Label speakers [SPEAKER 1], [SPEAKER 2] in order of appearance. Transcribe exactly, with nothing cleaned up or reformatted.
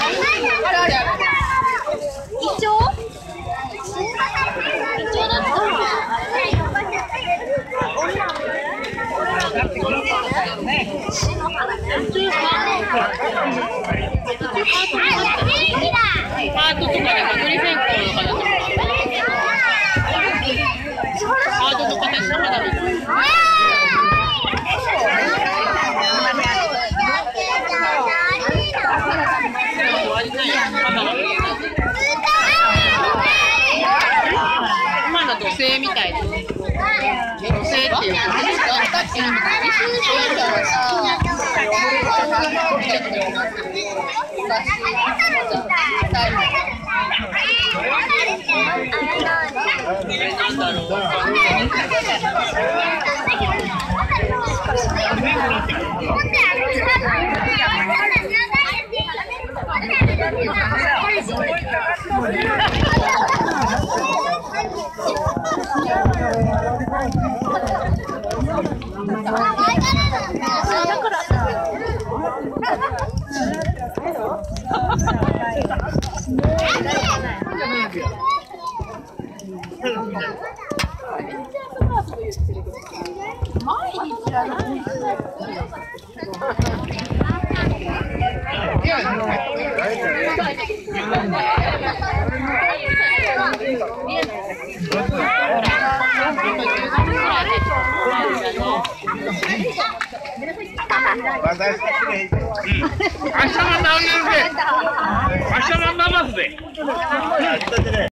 [SPEAKER 1] パートとかで隔離線香とかだとハートと形の花火。今の土星みたいですね。土星っていうか、なんだろう。毎日じゃない。
[SPEAKER 2] 明日も直るぜ。明日も直すぜ。